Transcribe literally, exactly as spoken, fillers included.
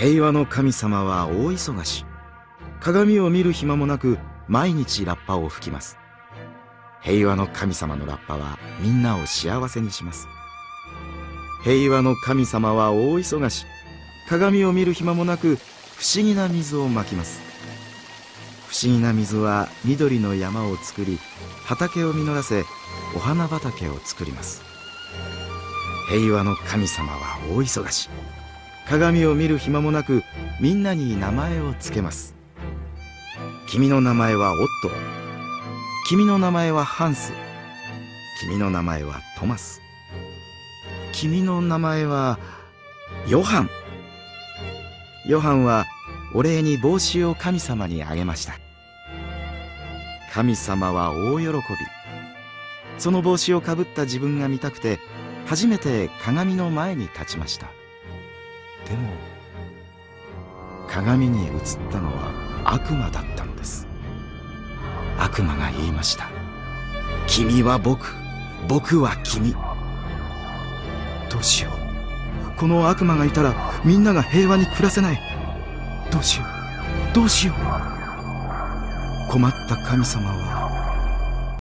平和の神様は大忙し。鏡を見る暇もなく毎日ラッパを吹きます。平和の神様のラッパはみんなを幸せにします。平和の神様は大忙し。鏡を見る暇もなく不思議な水をまきます。不思議な水は緑の山を作り、畑を実らせ、お花畑を作ります。平和の神様は大忙し。鏡を見る暇もなくみんなに名前をつけます。君の名前はオット。君の名前はハンス。君の名前はトマス。君の名前はヨハン。ヨハンはお礼に帽子を神様にあげました。神様は大喜び。その帽子をかぶった自分が見たくて初めて鏡の前に立ちました。でも鏡に映ったのは悪魔だったのです。悪魔が言いました。君は僕、僕は君。どうしよう。この悪魔がいたらみんなが平和に暮らせない。どうしよう、どうしよう。困った神様は